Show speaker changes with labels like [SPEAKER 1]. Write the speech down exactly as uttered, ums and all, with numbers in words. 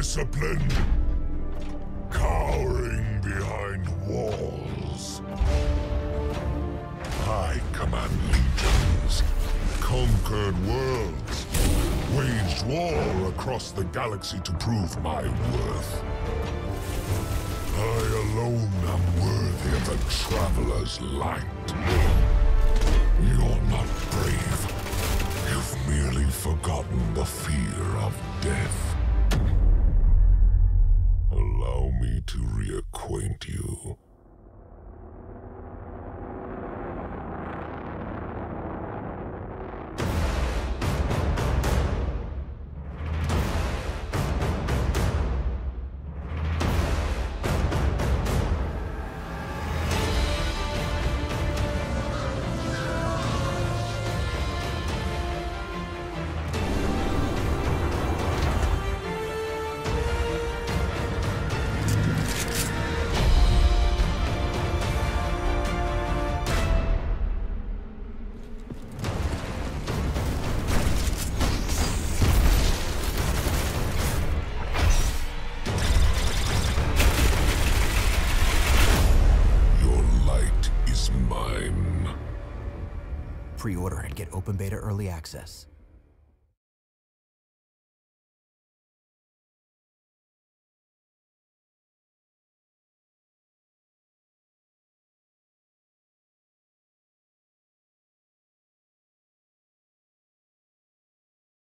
[SPEAKER 1] undisciplined, cowering behind walls. I command legions, conquered worlds, waged war across the galaxy to prove my worth. I alone am worthy of the Traveler's light. You're not brave. You've merely forgotten the fear of death. Allow me to reacquaint you.
[SPEAKER 2] Pre-order and get open beta early access.